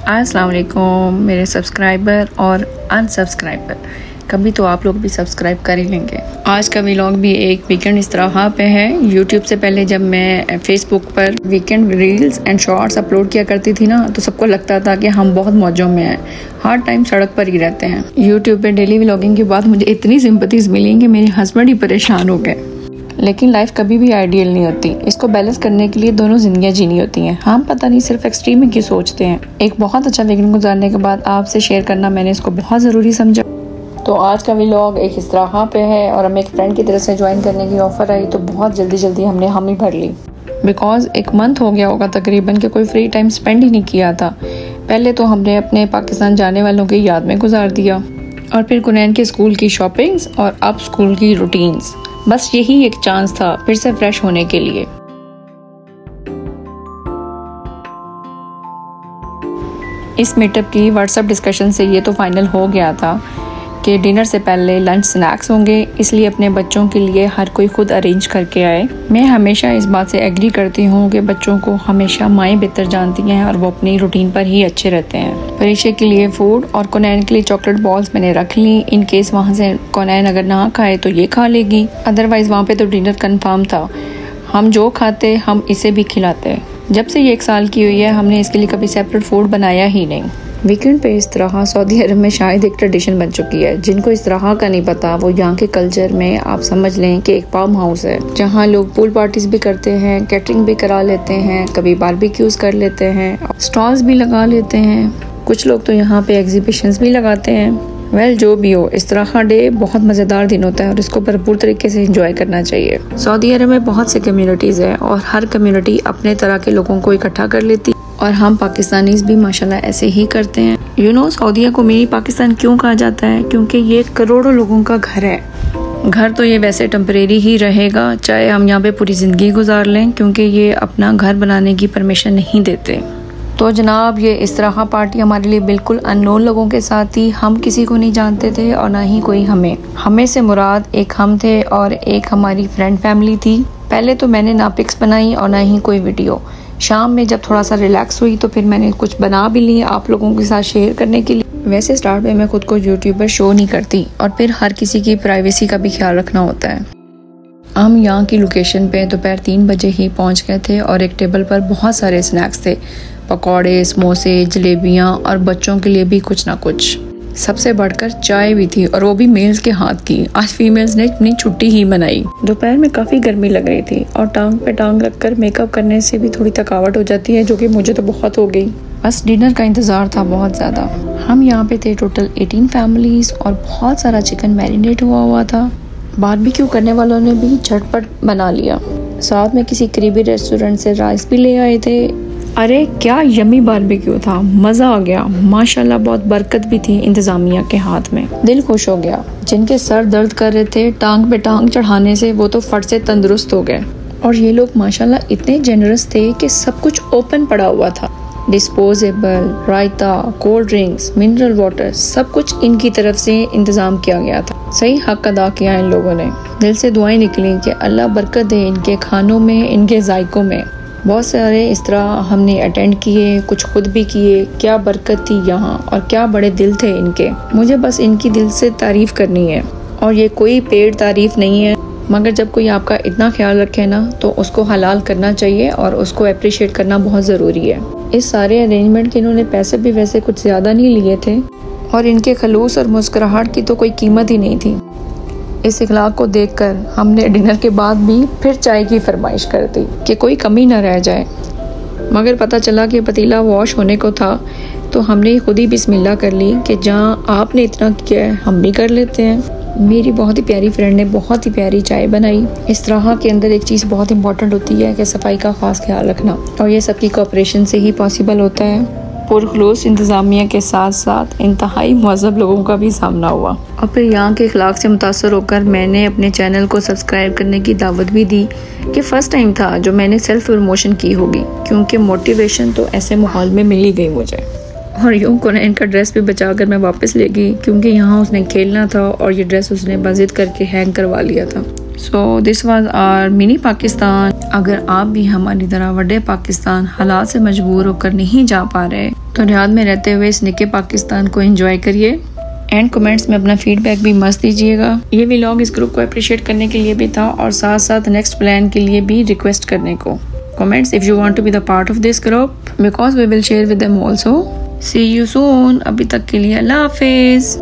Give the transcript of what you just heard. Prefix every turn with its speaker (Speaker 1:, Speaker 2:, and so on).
Speaker 1: अस्सलाम वालेकुम मेरे सब्सक्राइबर और अनसब्सक्राइबर, कभी तो आप लोग भी सब्सक्राइब कर ही लेंगे। आज का व्लॉग भी एक वीकेंड इस तरह पे है। यूट्यूब से पहले जब मैं फेसबुक पर weekend reels and shorts upload किया करती थी ना, तो सबको लगता था कि हम बहुत मौजों में हैं, हर टाइम सड़क पर ही रहते हैं। यूट्यूब पे डेली व्लॉगिंग के बाद मुझे इतनी सिंपैथीज मिली कि मेरे हस्बैंड ही परेशान हो गए। लेकिन लाइफ कभी भी आइडियल नहीं होती, इसको बैलेंस करने के लिए दोनों जिंदगियां जीनी होती हैं। हम पता नहीं सिर्फ एक्सट्रीम में क्यों सोचते हैं। एक बहुत अच्छा वीकेंड गुजारने के बाद आपसे शेयर करना मैंने इसको बहुत ज़रूरी समझा। तो आज का व्लॉग एक इस तरह पे है और हमें एक फ्रेंड की तरफ से ज्वाइन करने की ऑफ़र आई, तो बहुत जल्दी हमने हामी भर ली। बिकॉज एक मंथ हो गया होगा तकरीबन कि कोई फ्री टाइम स्पेंड ही नहीं किया था। पहले तो हमने अपने पाकिस्तान जाने वालों की याद में गुजार दिया, और फिर कुनैन के स्कूल की शॉपिंग्स और अब स्कूल की रूटीन्स। बस यही एक चांस था फिर से फ्रेश होने के लिए। इस मीटअप की व्हाट्सएप डिस्कशन से ये तो फाइनल हो गया था कि डिनर से पहले लंच स्नैक्स होंगे, इसलिए अपने बच्चों के लिए हर कोई खुद अरेंज करके आए। मैं हमेशा इस बात से एग्री करती हूँ कि बच्चों को हमेशा माएँ बेहतर जानती हैं और वो अपनी रूटीन पर ही अच्छे रहते हैं। परीक्षा के लिए फूड और कुनैन के लिए चॉकलेट बॉल्स मैंने रख ली। इन केस वहाँ से कुनैन अगर ना खाए तो ये खा लेगी, अदरवाइज वहाँ पे तो डिनर कंफर्म था। हम जो खाते हम इसे भी खिलाते। जब से ये 1 साल की हुई है हमने इसके लिए कभी सेपरेट फूड बनाया ही नहीं। वीकेंड पे इस तरह सऊदी अरब में शायद एक ट्रेडिशन बन चुकी है। जिनको इस तरह का नहीं पता, वो यहाँ के कल्चर में आप समझ लें कि एक फार्म हाउस है, जहाँ लोग पूल पार्टीज भी करते हैं, कैटरिंग भी करा लेते हैं, कभी बारबेक्यूज कर लेते हैं, स्टॉल्स भी लगा लेते हैं। कुछ लोग तो यहाँ पे एग्जीबिशंस भी लगाते हैं। वेल जो भी हो, इस तरह का डे बहुत मज़ेदार दिन होता है और इसको भरपूर तरीके से एंजॉय करना चाहिए। सऊदी अरब में बहुत से कम्युनिटीज़ है और हर कम्युनिटी अपने तरह के लोगों को इकट्ठा कर लेती, और हम पाकिस्तानीज भी माशाल्लाह ऐसे ही करते हैं। सऊदीया को मिनी पाकिस्तान क्यों कहा जाता है? क्योंकि ये करोड़ों लोगों का घर है। घर तो ये वैसे टेम्परेरी ही रहेगा, चाहे हम यहाँ पे पूरी ज़िंदगी गुजार लें, क्योंकि ये अपना घर बनाने की परमिशन नहीं देते। तो जनाब, ये इस तरह पार्टी हमारे लिए बिल्कुल अननोन लोगों के साथ थी। हम किसी को नहीं जानते थे और ना ही कोई हमें से मुराद एक हम थे और एक हमारी फ्रेंड फैमिली थी। पहले तो मैंने ना पिक्स बनाई और ना ही कोई वीडियो। शाम में जब थोड़ा सा रिलैक्स हुई तो फिर मैंने कुछ बना भी ली आप लोगों के साथ शेयर करने के लिए। वैसे स्टार्ट में मैं खुद को यूट्यूबर शो नहीं करती, और फिर हर किसी की प्राइवेसी का भी ख्याल रखना होता है। हम यहाँ की लोकेशन पे दोपहर 3 बजे ही पहुँच गए थे और एक टेबल पर बहुत सारे स्नैक्स थे, पकौड़े, समोसे, जलेबियाँ और बच्चों के लिए भी कुछ ना कुछ। सबसे बढ़कर चाय भी थी, और वो भी मेल्स के हाथ की। आज फीमेल्स ने अपनी छुट्टी ही मनाई। दोपहर में काफ़ी गर्मी लग रही थी और टांग पे टांग रखकर मेकअप करने से भी थोड़ी थकावट हो जाती है, जो कि मुझे तो बहुत हो गई। बस डिनर का इंतज़ार था बहुत ज़्यादा। हम यहाँ पे थे टोटल 18 फैमिलीज़ और बहुत सारा चिकन मैरिनेट हुआ था। बारबेक्यू करने वालों ने भी झटपट बना लिया। साथ में किसी करीबी रेस्टोरेंट से राइस भी ले आए थे। अरे क्या यमी बारबेक्यू था, मज़ा आ गया माशाल्लाह। बहुत बरकत भी थी इंतज़ामिया के हाथ में, दिल खुश हो गया। जिनके सर दर्द कर रहे थे टांग पे टांग चढ़ाने से, वो तो फट से तंदुरुस्त हो गए। और ये लोग माशाल्लाह इतने जेनरस थे कि सब कुछ ओपन पड़ा हुआ था। Disposable, raita, cold drinks, mineral water, सब कुछ इनकी तरफ से इंतज़ाम किया गया था। सही हक अदा किया इन लोगों ने। दिल से दुआएं निकली कि अल्लाह बरकत दे इनके खानों में, इनके जायकों में। बहुत सारे इस तरह हमने अटेंड किए, कुछ खुद भी किए। क्या बरकत थी यहाँ, और क्या बड़े दिल थे इनके। मुझे बस इनकी दिल से तारीफ़ करनी है, और ये कोई पेड तारीफ़ नहीं है, मगर जब कोई आपका इतना ख्याल रखे ना, तो उसको हलाल करना चाहिए और उसको अप्रिशिएट करना बहुत ज़रूरी है। इस सारे अरेंजमेंट के इन्होंने पैसे भी वैसे कुछ ज़्यादा नहीं लिए थे, और इनके खलूस और मुस्कुराहट की तो कोई कीमत ही नहीं थी। इस इखलाक को देखकर हमने डिनर के बाद भी फिर चाय की फरमाइश कर दी कि कोई कमी न रह जाए। मगर पता चला कि पतीला वॉश होने को था, तो हमने खुद ही बिस्मिल्लाह कर ली कि जहाँ आपने इतना किया है हम भी कर लेते हैं। मेरी बहुत ही प्यारी फ्रेंड ने बहुत ही प्यारी चाय बनाई। इस तरह के अंदर एक चीज़ बहुत इंपॉर्टेंट होती है कि सफाई का ख़ास ख्याल रखना, और ये सबकी कोऑपरेशन से ही पॉसिबल होता है। पुरखलूस इंतज़ामिया के साथ साथ इंतहाई मुहज़्ज़ब लोगों का भी सामना हुआ। और फिर यहाँ के अखलाक से मुतासर होकर मैंने अपने चैनल को सब्सक्राइब करने की दावत भी दी कि फ़र्स्ट टाइम था जो मैंने सेल्फ प्रमोशन की होगी, क्योंकि मोटिवेशन तो ऐसे माहौल में मिल ही गई मुझे। और यूँ कुनैन का ड्रेस भी बचा कर मैं वापस ले गई, क्योंकि यहाँ उसने खेलना था और ये ड्रेस उसने बज़िद करके हैंग करवा लिया था। So this was our mini Pakistan. अगर आप भी हमारी तरह बड़े पाकिस्तान हालात से मजबूर होकर नहीं जा पा रहे तो रियाद में रहते हुए इस निके पाकिस्तान को एंजॉय करिए। एंड कमेंट्स में अपना फीडबैक भी मस्त दीजिएगा। ये व्लॉग इस ग्रुप को अप्रिशिएट करने के लिए भी था और साथ साथ नेक्स्ट प्लान के लिए भी रिक्वेस्ट करने को। Comments if you want to be the part of this group because we will share with them also. See you soon. अभी तक के लिए अल्लाह हाफिज।